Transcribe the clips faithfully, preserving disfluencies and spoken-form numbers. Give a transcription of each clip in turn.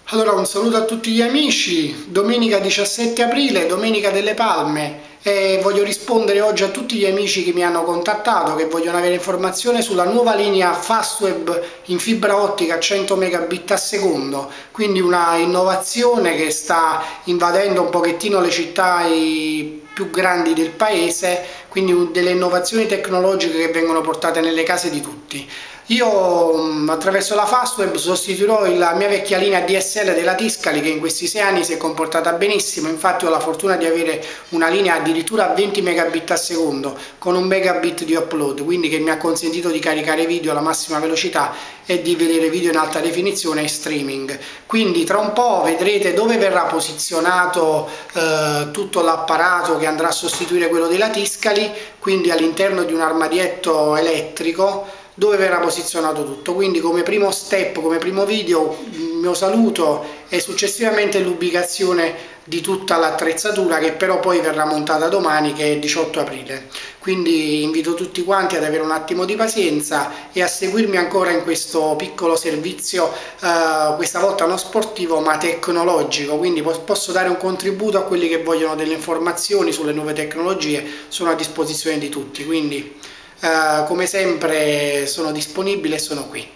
Allora, un saluto a tutti gli amici, domenica diciassette aprile, Domenica delle Palme, e voglio rispondere oggi a tutti gli amici che mi hanno contattato, che vogliono avere informazione sulla nuova linea Fastweb in fibra ottica a cento megabit al secondo, quindi una innovazione che sta invadendo un pochettino le città più grandi del paese, quindi delle innovazioni tecnologiche che vengono portate nelle case di tutti. Io attraverso la Fastweb sostituirò la mia vecchia linea D S L della Tiscali, che in questi sei anni si è comportata benissimo. Infatti ho la fortuna di avere una linea addirittura a venti megabit al secondo con un megabit di upload, quindi che mi ha consentito di caricare video alla massima velocità e di vedere video in alta definizione e streaming. Quindi tra un po' vedrete dove verrà posizionato eh, tutto l'apparato che andrà a sostituire quello della Tiscali, quindi all'interno di un armadietto elettrico dove verrà posizionato tutto. Quindi come primo step, come primo video, il mio saluto e successivamente l'ubicazione di tutta l'attrezzatura, che però poi verrà montata domani, che è diciotto aprile. Quindi invito tutti quanti ad avere un attimo di pazienza e a seguirmi ancora in questo piccolo servizio, eh, questa volta non sportivo ma tecnologico, quindi posso dare un contributo a quelli che vogliono delle informazioni sulle nuove tecnologie. Sono a disposizione di tutti, quindi Uh, come sempre sono disponibile e sono qui.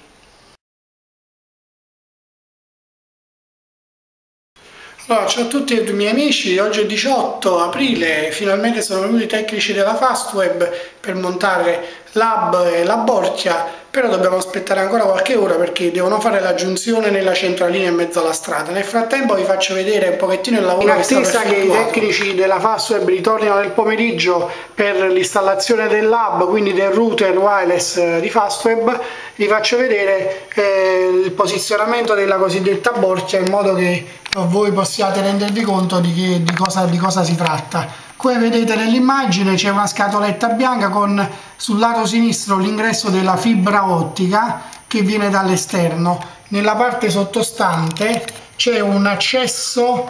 Allora, ciao a tutti i miei amici, oggi è diciotto aprile, finalmente sono venuti i tecnici della Fastweb per montare l'hub e la borchia, però dobbiamo aspettare ancora qualche ora perché devono fare la giunzione nella centralina in mezzo alla strada. Nel frattempo vi faccio vedere un pochettino il lavoro che sta per effettuato. In attesa che i tecnici della Fastweb ritornino nel pomeriggio per l'installazione dell'hub, quindi del router wireless di Fastweb, vi faccio vedere eh, il posizionamento della cosiddetta borchia, in modo che voi possiate rendervi conto di, che, di, cosa, di cosa si tratta. Come vedete nell'immagine c'è una scatoletta bianca con sul lato sinistro l'ingresso della fibra ottica che viene dall'esterno. Nella parte sottostante c'è un accesso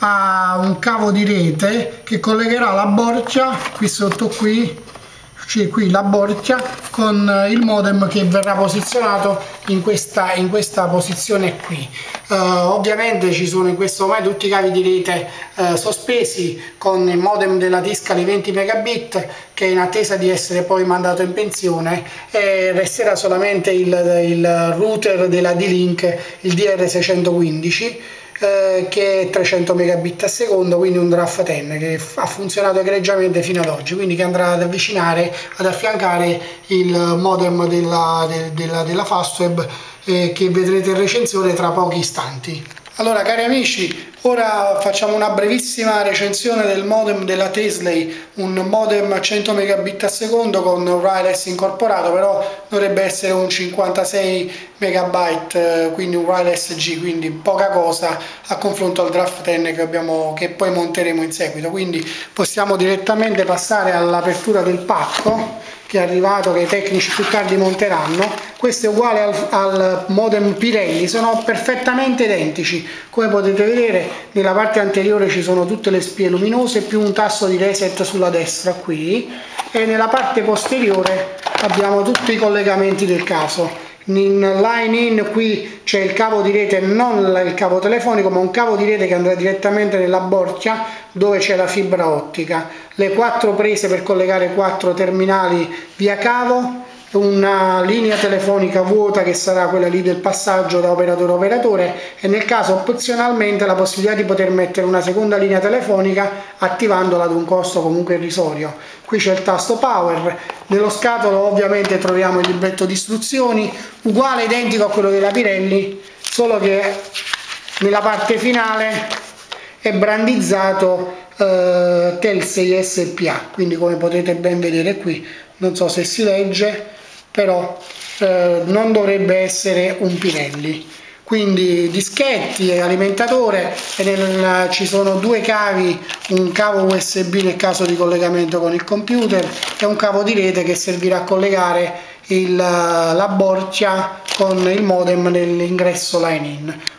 a un cavo di rete che collegherà la borchia, qui sotto qui, c'è qui la borchia, con il modem che verrà posizionato in questa, in questa posizione qui. Uh, ovviamente ci sono in questo momento tutti i cavi di rete uh, sospesi con il modem della Tiscali venti megabit, che è in attesa di essere poi mandato in pensione, e resterà solamente il, il router della D-Link, il D R seicentoquindici, eh, che è trecento megabit al secondo, quindi un D R A F dieci che ha funzionato egregiamente fino ad oggi, quindi che andrà ad avvicinare, ad affiancare il modem della, de, della, della Fastweb, eh, che vedrete in recensione tra pochi istanti. Allora, cari amici, ora facciamo una brevissima recensione del modem della Tesley, un modem a cento megabit al secondo con wireless incorporato, però dovrebbe essere un cinquantasei megabyte, quindi un wireless G, quindi poca cosa a confronto al D R A F dieci che, abbiamo, che poi monteremo in seguito. Quindi possiamo direttamente passare all'apertura del pacco che è arrivato, che i tecnici più tardi monteranno. Questo è uguale al, al modem Pirelli, sono perfettamente identici. Come potete vedere, nella parte anteriore ci sono tutte le spie luminose più un tasto di reset sulla destra qui, e nella parte posteriore abbiamo tutti i collegamenti del caso. In line in qui c'è il cavo di rete, non il cavo telefonico ma un cavo di rete che andrà direttamente nella borchia dove c'è la fibra ottica, le quattro prese per collegare quattro terminali via cavo, una linea telefonica vuota che sarà quella lì del passaggio da operatore a operatore, e nel caso opzionalmente la possibilità di poter mettere una seconda linea telefonica attivandola ad un costo comunque irrisorio. Qui c'è il tasto power, nello scatolo ovviamente troviamo il libretto di istruzioni uguale, identico a quello della Pirelli, solo che nella parte finale è brandizzato eh, Telsey S P A, quindi come potete ben vedere qui, non so se si legge, però eh, non dovrebbe essere un Pirelli. Quindi dischetti e alimentatore, e nel, ci sono due cavi, un cavo U S B nel caso di collegamento con il computer e un cavo di rete che servirà a collegare il, la borchia con il modem nell'ingresso line in.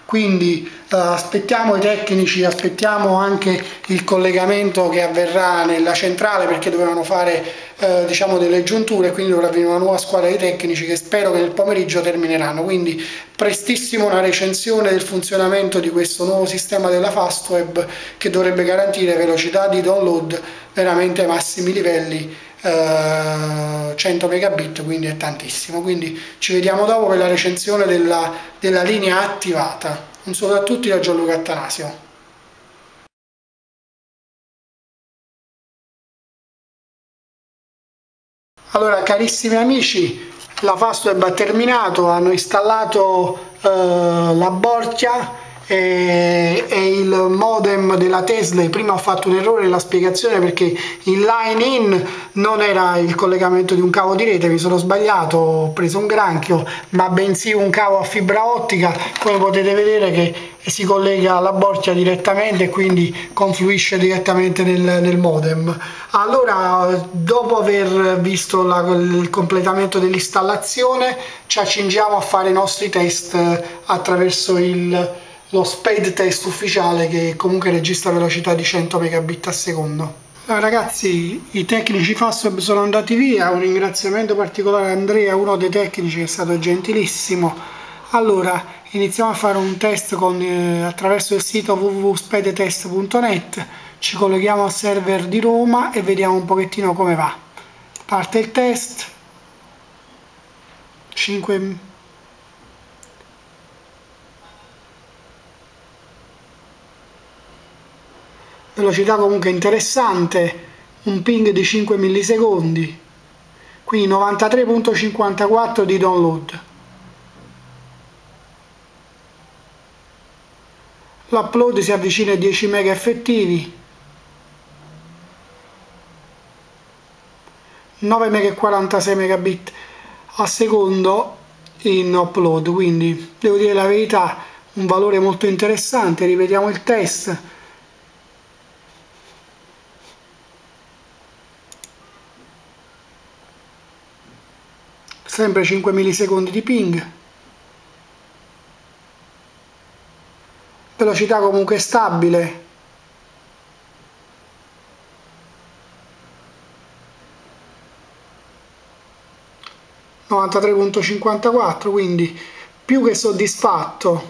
quindi eh, aspettiamo i tecnici, aspettiamo anche il collegamento che avverrà nella centrale, perché dovevano fare eh, diciamo delle giunture, quindi dovrà venire una nuova squadra di tecnici che spero che nel pomeriggio termineranno, quindi prestissimo una recensione del funzionamento di questo nuovo sistema della Fastweb, che dovrebbe garantire velocità di download veramente ai massimi livelli, eh, cento megabit, quindi è tantissimo. Quindi ci vediamo dopo per la recensione della, della linea attivata. Un saluto a tutti da Gianluca Attanasio. Allora, carissimi amici, la Fastweb ha terminato, hanno installato eh, la borchia e, e il modem della Tesla. Prima ho fatto un errore nella spiegazione, perché il line in non era il collegamento di un cavo di rete, mi sono sbagliato, ho preso un granchio, ma bensì un cavo a fibra ottica, come potete vedere, che si collega alla borchia direttamente e quindi confluisce direttamente nel, nel modem. Allora, dopo aver visto la, il completamento dell'installazione, ci accingiamo a fare i nostri test attraverso il, lo speed test ufficiale, che comunque registra velocità di cento megabit al secondo. Allora, ragazzi, i tecnici Fastweb sono andati via. Un ringraziamento particolare a Andrea, uno dei tecnici, che è stato gentilissimo. Allora, iniziamo a fare un test con, eh, attraverso il sito w w w punto spedetest punto net. Ci colleghiamo al server di Roma e vediamo un pochettino come va. Parte il test. cinque velocità comunque interessante, un ping di cinque millisecondi, quindi novantatré virgola cinquantaquattro di download. L'upload si avvicina ai dieci mega effettivi, nove virgola quarantasei megabit al secondo in upload, quindi devo dire la verità, un valore molto interessante. Ripetiamo il test. Sempre cinque millisecondi di ping. Velocità comunque stabile. novantatré virgola cinquantaquattro, quindi più che soddisfatto.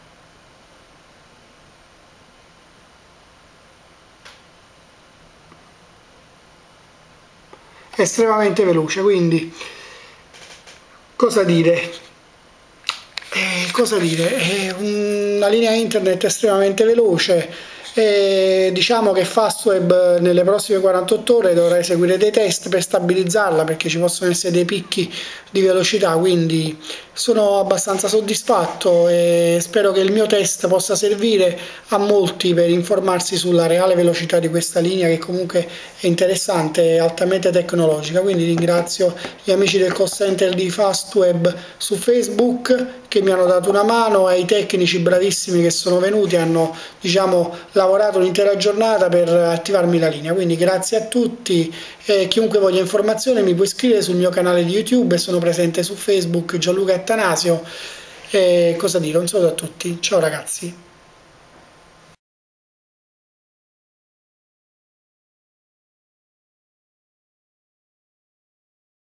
Estremamente veloce, quindi cosa dire? Eh, cosa dire? È una linea internet estremamente veloce. E diciamo che Fastweb nelle prossime quarantotto ore dovrà eseguire dei test per stabilizzarla, perché ci possono essere dei picchi di velocità, quindi sono abbastanza soddisfatto e spero che il mio test possa servire a molti per informarsi sulla reale velocità di questa linea, che comunque è interessante e altamente tecnologica. Quindi ringrazio gli amici del call center di Fastweb su Facebook che mi hanno dato una mano, ai tecnici bravissimi che sono venuti e hanno, diciamo, lavorato un'intera giornata per attivarmi la linea. Quindi grazie a tutti, e chiunque voglia informazioni mi può iscrivere sul mio canale di YouTube, e sono presente su Facebook Gianluca Attanasio. E cosa dire, un saluto a tutti, ciao ragazzi.